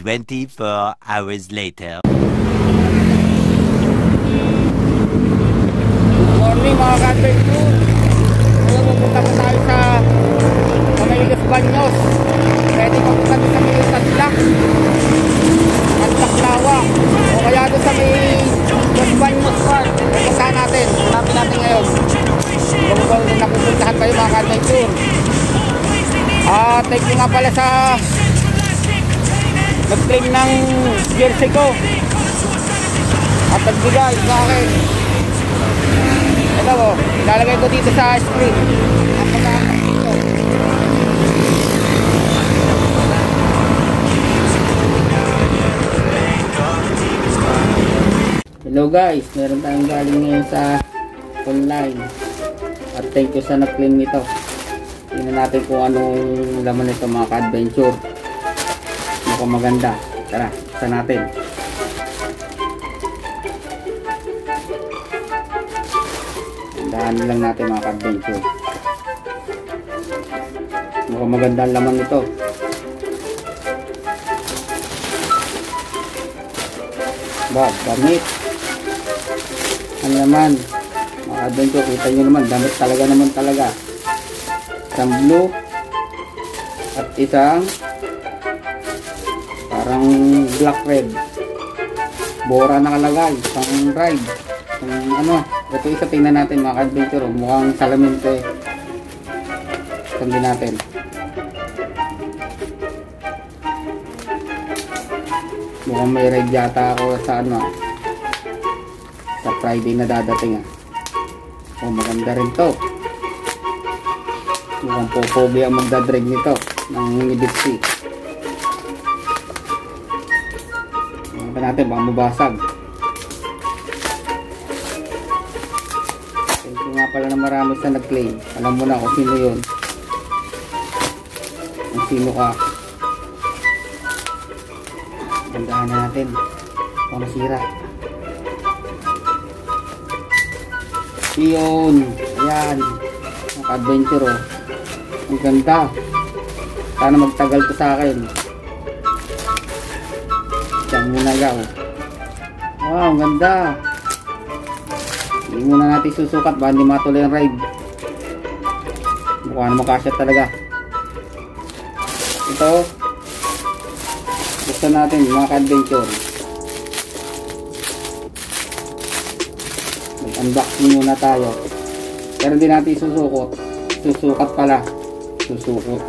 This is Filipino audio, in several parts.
24 hours later. Good morning mga ka-adventure. Ngayon pupunta po tayo sa may Los Baños. Pwede pupunta doon sa may Tadlak Lawa o kaya doon sa may Los Baños Park. Pupuntahan natin. Hanapin natin ngayon kung napupuntahan kayo mga ka-adventure. Thank you nga pala sa nag-claim ng jersey ko at nagbigay sa akin. Ito po, ilalagay ko dito sa screen ang pagkakasal dito. Hello guys, meron tayong galing ngayon sa online at thank you sa nag-claim nito. Tingnan natin kung anong laman nito mga ka-adventure. Mukhang maganda. Tara, buksan natin. Dahan lang natin mga ka-adventure. Mukhang maganda ang laman nito. Damit. Ano naman mga ka-adventure, kita nyo naman, damit talaga. Isang blue at isang parang black red. Bora nakalagay, isang ride. Ito isa, tingnan natin mga ka-adventure. Mukhang salamin ito eh. Sandin natin. Mukhang may ride yata ako sa sa Friday na dadating maganda rin to. Mukhang popogi ang magdadrag nito ng Ibitsi. Tingnan natin baka mabasag. Thank you nga pala na marami sa nag-claim. Alam mo na kung sino yun, kung sino ka. Gandahan na natin kung masira. Yun, ayan ang adventure ang ganda. Sana magtagal to sa akin. Diyan muna yaw. Wow, ang ganda. Hindi muna natin susukat ba hindi matuloy ang ride. Mukha naman kasya talaga. Ito gusto natin mga ka-adventure. Mag-unboxing muna tayo. Pero hindi natin susukat pala. Susukot.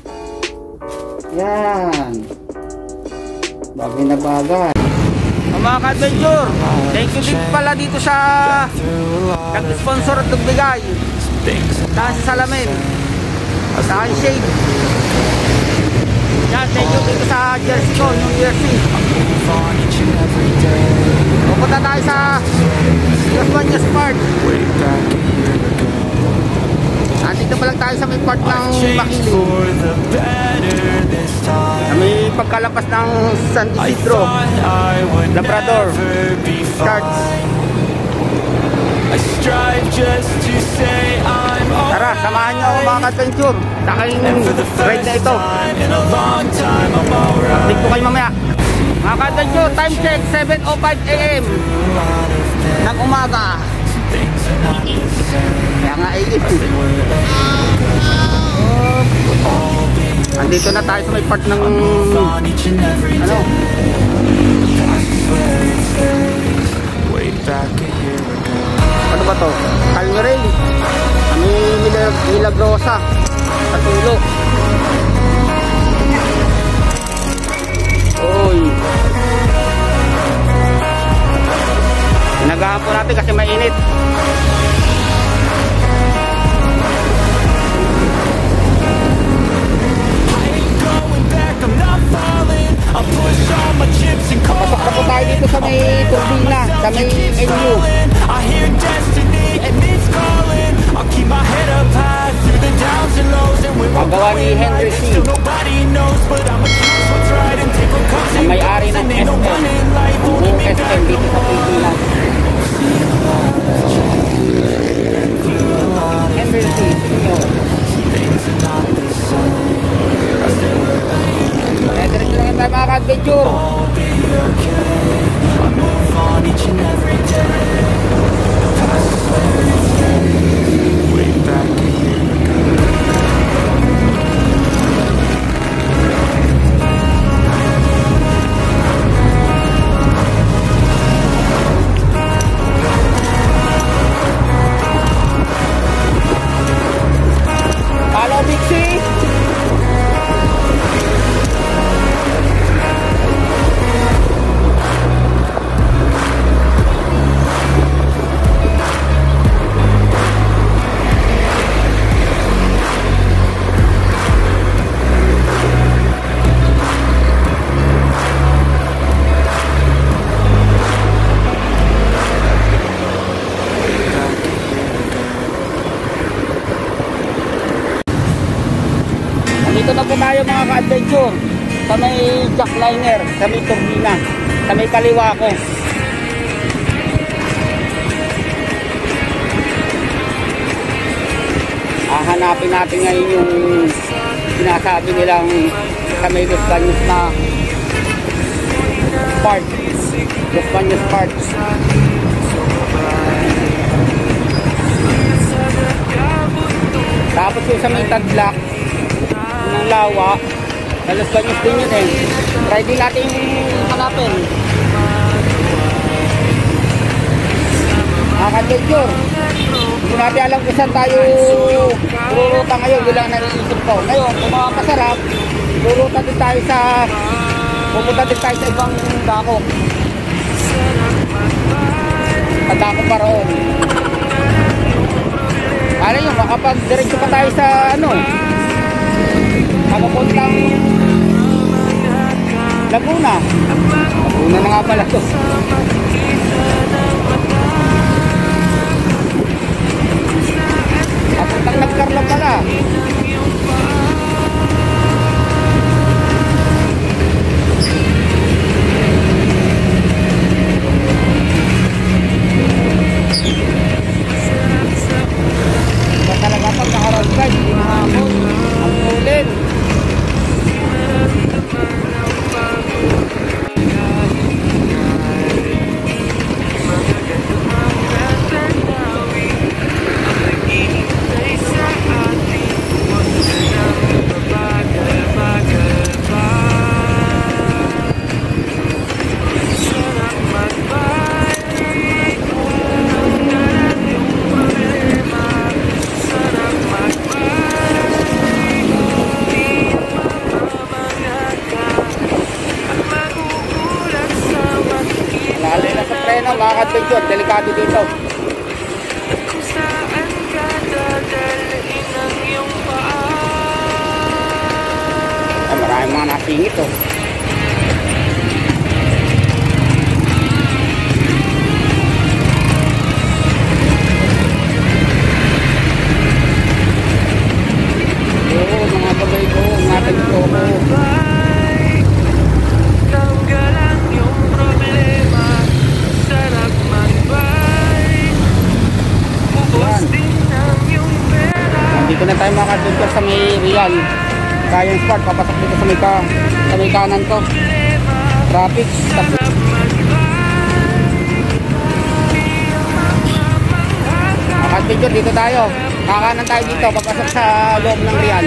Yan. Bagay na bagay. Mga ka-adventure, thank you din pala dito sa nag-sponsor at nagbigay. Saan sa salamin. Saan shade. Yan, thank you dito sa jersey ko, New Jersey. Pupunta tayo sa Los Baños Park. Nandito pa lang tayo sa may part ng Makili. Sa may pagkalapas ng San Isidro, Labrador, Charts. Tara, samahan nyo ako mga ka-adventure sa aking ride na ito. Update ko kayo mamaya. Mga ka-adventure, time check 7:05 AM ng umaga. Kaya nga andito na tayo sa may part ng ano ba to? Calgary. Kami Milagrosa sa Tulo. Oy, pinagahan po natin kasi mainit. Papasok na po tayo dito sa may turbina, sa may NU. Pagawa ni Henry C. Ang may-ari ng SM. Ang SM dito sa Pilipinas. Henry C. Diretso lang tayo mga ka-adventure. Follow Bixie. Dito na po tayo mga ka-adventure sa may jackliner, sa may turbina, sa may kaliwa ko. Hanapin natin ngayon yung sinasabi nilang sa may Los Baños na part, Los Baños part. Tapos yung sa may Tadlac ng Lawa, sa Los Baños din yun eh. Try din natin hanapin. Adventure, hindi natin alam kung saan tayo ruruta ngayon. Yun lang naiisip ko. Ngayon, kung mga masarap, ruruta din tayo sa pupunta din tayo sa ibang dako. Sa dako pa roon. Ano yun, makapag-diretso pa tayo sa ano, makapuntang Laguna. Laguna na nga pala to. Papuntang Nagkarla pala. Iba talaga pag naka-road guys, hindi nakakot. Ang ulit. Mga ka-adventure, delikado dito. Ay, maraming mga nasingit oh. Oo, mga bagay ko, mga ganito ko. Dito na tayo mga ka-adventure sa may Real Science Park. Papasok dito sa may kanan ko. Traffic. Mga ka-adventure, dito tayo. Kakanan tayo dito. Papasok sa loob ng Real.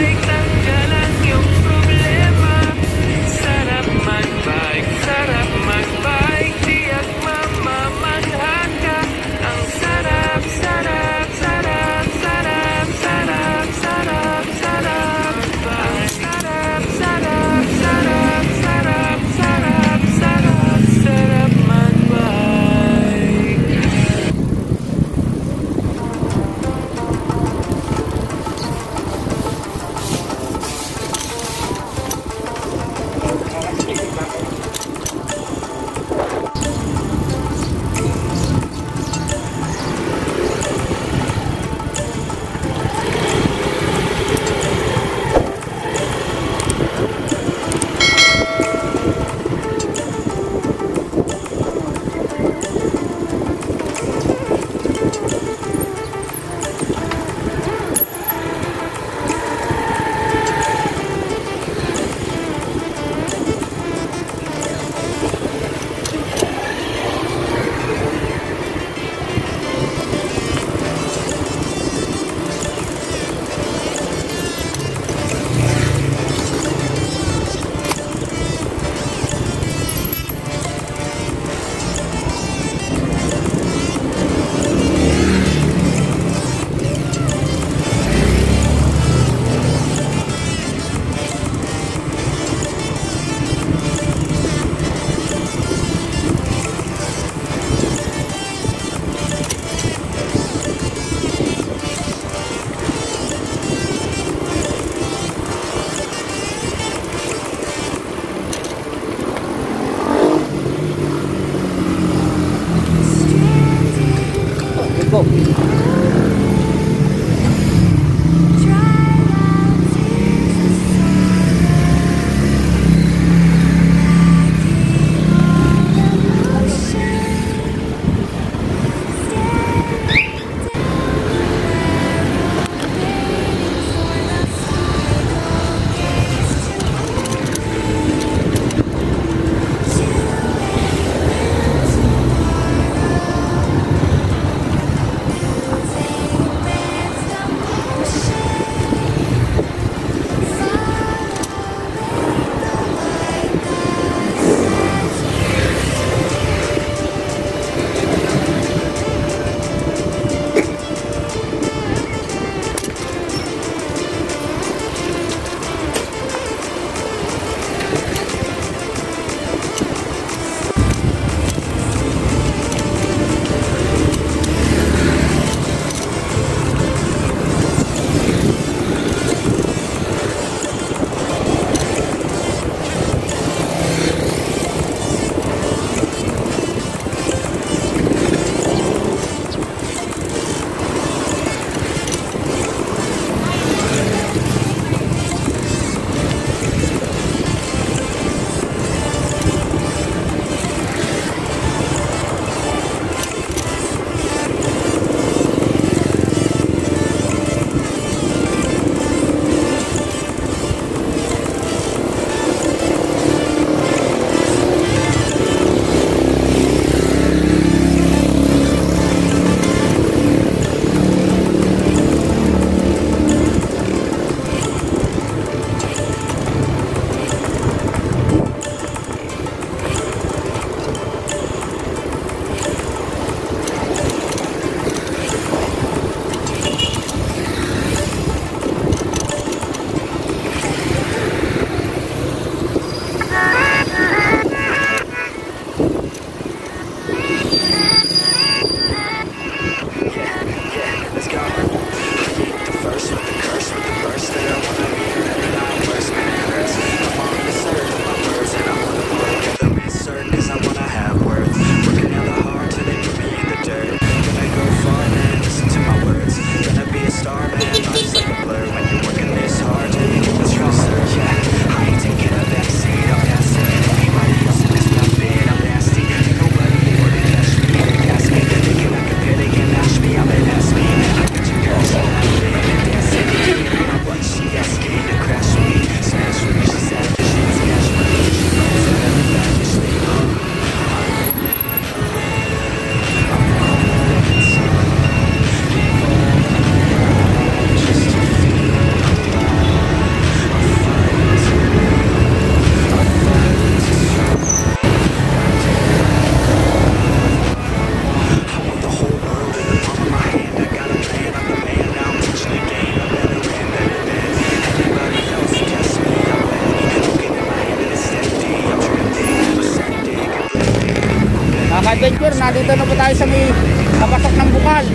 nandito na po tayo sa may kapasok ng Bukal.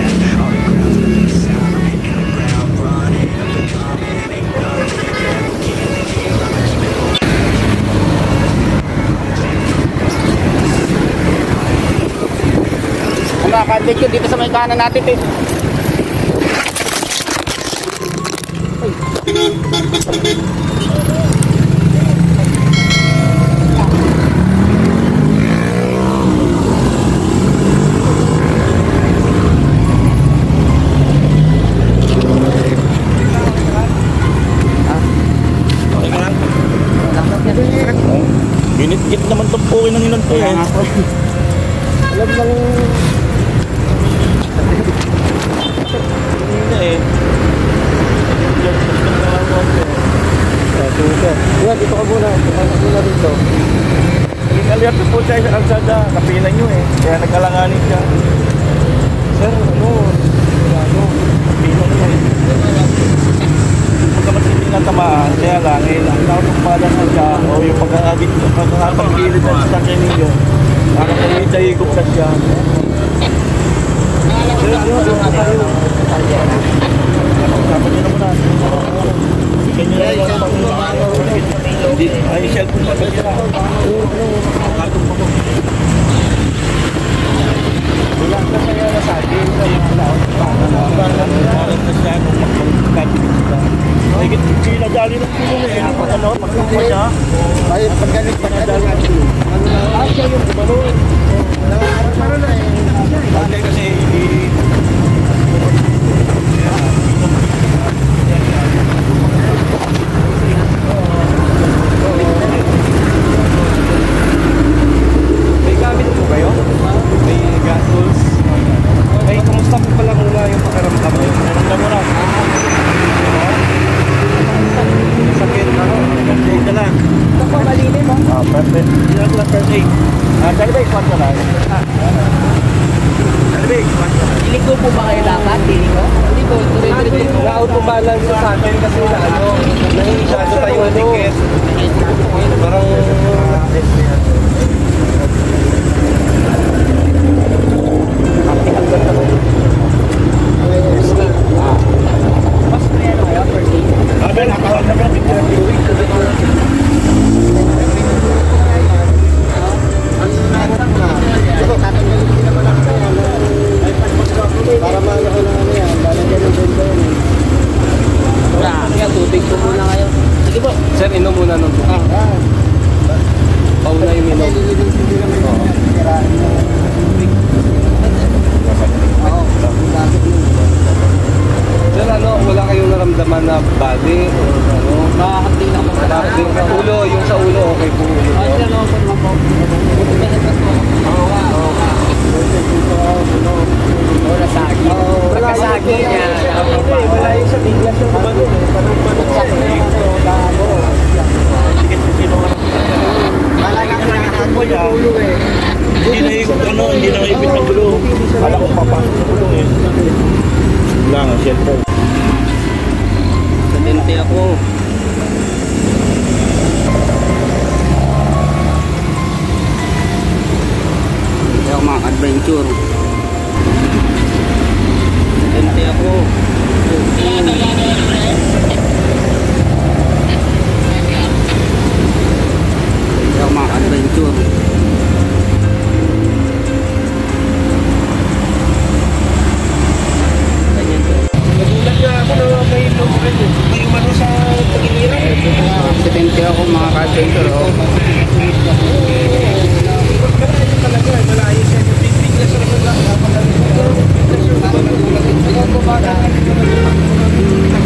Ang mga ka-adventure dito sa may kanan natin eh. Ginit-git naman itong pukin ng ilan to eh. Alam lang. Hindi eh. Dito ka muna. Dito ka muna dito. Naging alerto po siya sa kalsada. Kapinan nyo eh. Kaya nagkalanganin siya. Sir, ano? Kapinan nyo eh. Pagkamat hindi natamaan, kaya lang eh, ang nakapagpalan na siya o yung pagkakapagpilid na sa kanya ninyo, nakapagpilid sa higop sa siya. Sir, ano tayo? Kapag nyo na muna. Ganyan na lang. Ay, cellphone pa siya. Kartong pa ko. Wala na kaya na sa atin. Parang na siya kung magpagkabilis siya. Ay, sinadali ng tulong eh. Ano, magpagpa siya. Ay, paggalit pa na dali ng tulong. Ano na? Siya yung kumalun. Parang na eh. Hindi kasi may gamit po kayo? May gas tools? Ay, kumusta po pala muna yung pakaramdam mo? Naramdam mo na? Sakit, ano? First aid na lang. Ito po, malilim mo. Perfect. Hindi lang first aid. Dali ba, iswan ka lang? Dali ba, iswan ka lang? Iliko po ba kayo dapat? Iliko? Iliko, tuloy-tuloy. Na-autobalance sa akin kasi na ano, nahihisyado tayo ng ticket. Parang para maano ko lang ano yan, lalagyan ng benda yun eh. Kaya tubig po muna kayo. Sige po. Sir, inom muna ng tubig. Pauna yung inom. Sir, ano, wala kayong naramdaman na bali o ano? Makakati lang po. Nakakati sa ulo, yung sa ulo, okay po ulo. Nasagi. Pagkasagi niya. Wala yung sa biglas yung kumano. Parang panot hindi na ikot ano, hindi na maipit ang gulo. Kala ko papasok sa gulo eh. Wala nga, cellphone. Sadente ako. Hindi ako mga adventure. Sadente ako. Hindi ako mga adventure. Nagulat nga ako na may umano sa tagiliran. Sadente ako mga adventure. Malayo siya yung big na sa mga